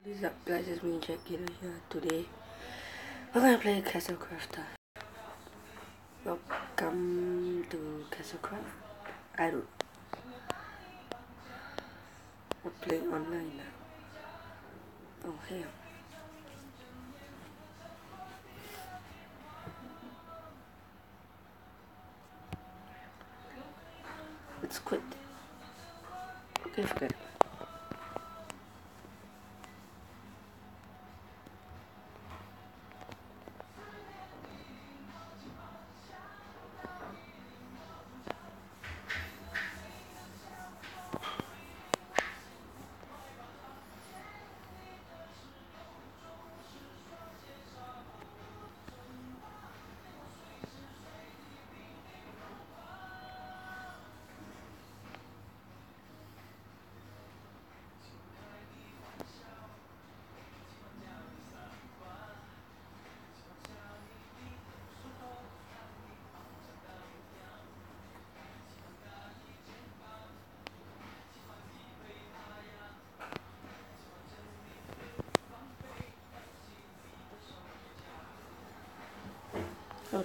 What's up guys, it's me Jack Gator here. Today we're gonna play Castle Crafter. Welcome to Castle Craft. I don't we're playing online now. Oh hell. Let's quit. Okay, forget it. Okay.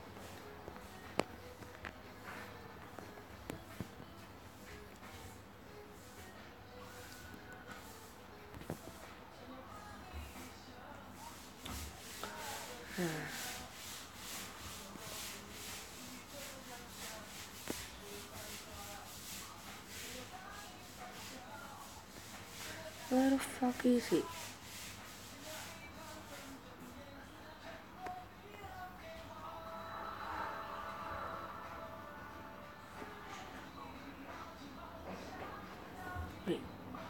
Where the fuck is he? Wait.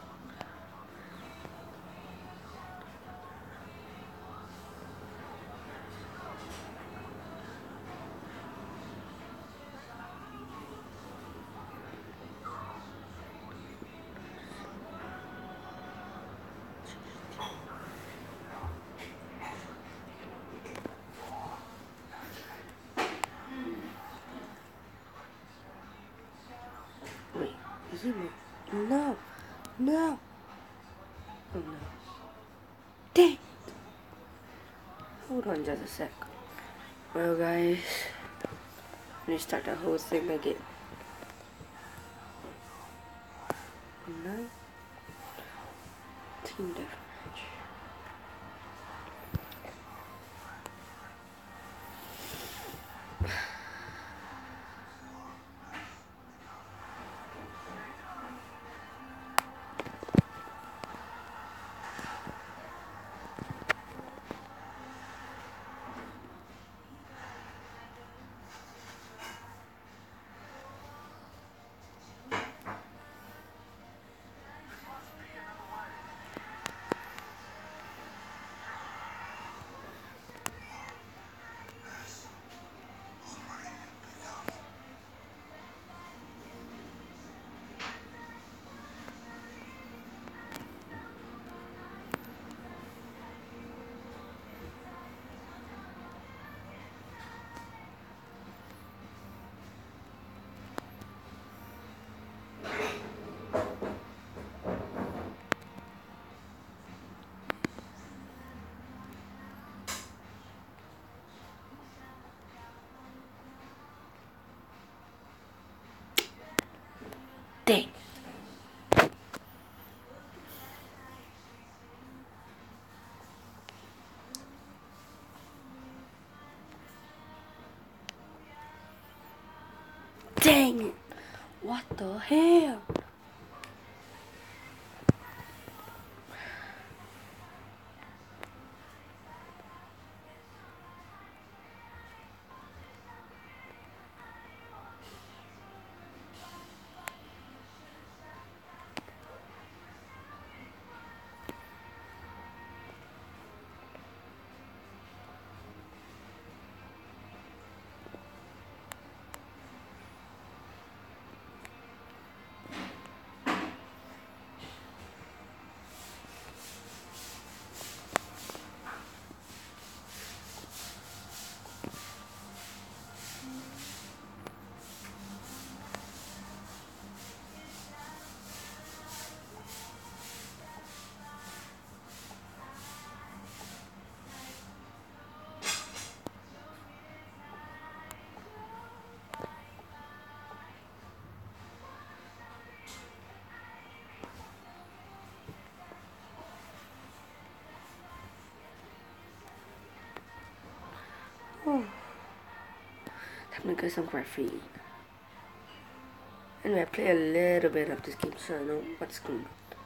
Wait, is he moving? No! No! Oh no. Dang! Hold on just a sec. Well guys, let me start the whole thing again. Online team deathmatch. Dang. Dang it! What the hell? Time to get some graphene. Anyway, I play a little bit of this game so I know what's going on.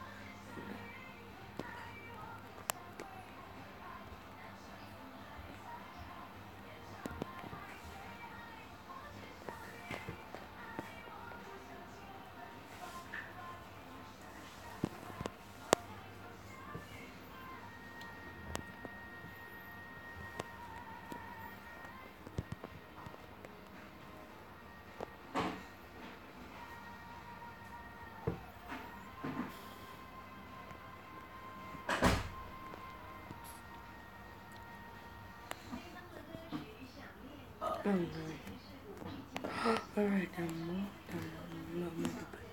Oh no. Alright, I'm more.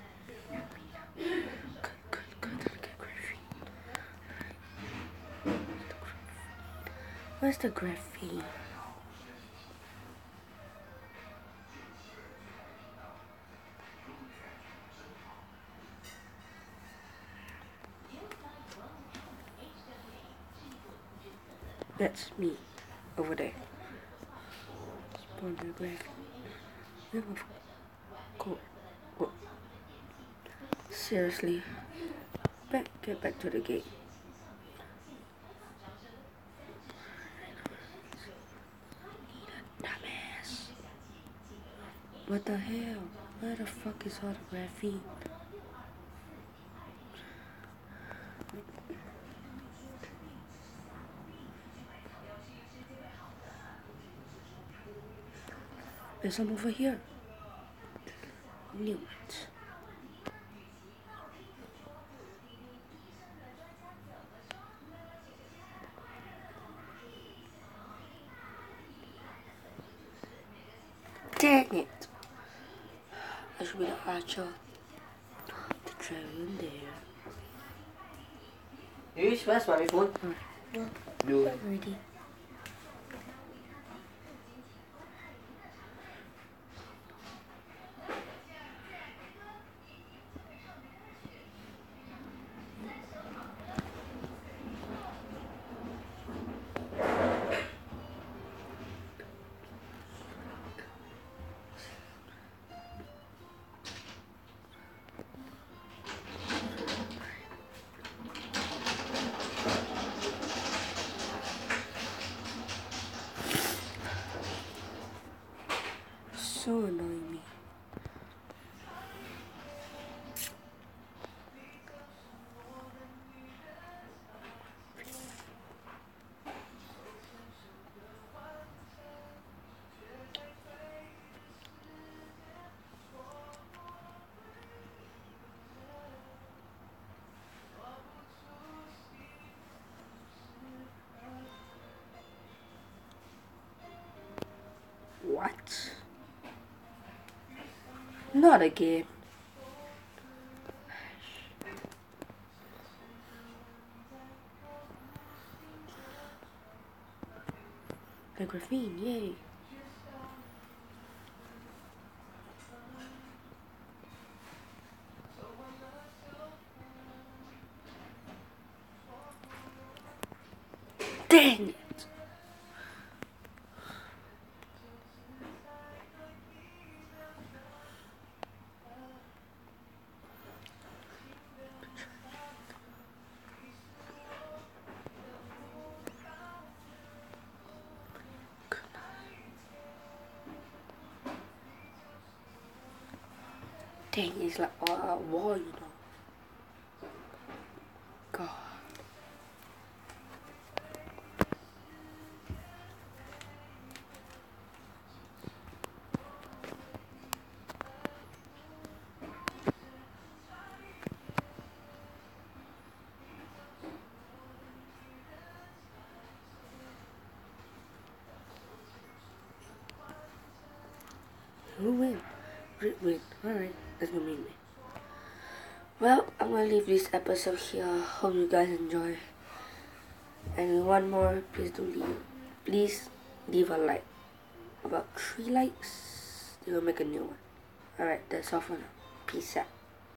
Good. Get graphene. Where's the graphene? That's me over there. Spawn the graphene. Cool. Whoa. Seriously. Get back to the game. Dumbass. What the hell? Where the fuck is all the graphene? There's some over here. Knew it. Dang it! I should be the archer to travel in there. You smash my phone? No. Ready. So annoying me. What? Not again. The graphene, yay. Dang it. Dang, it's like all out war, you know. God. Who win? Rick win. Alright, that's gonna be me. Well, I'm gonna leave this episode here. Hope you guys enjoy. And one more, please leave a like. About 3 likes, you'll make a new one. Alright, that's all for now. Peace out.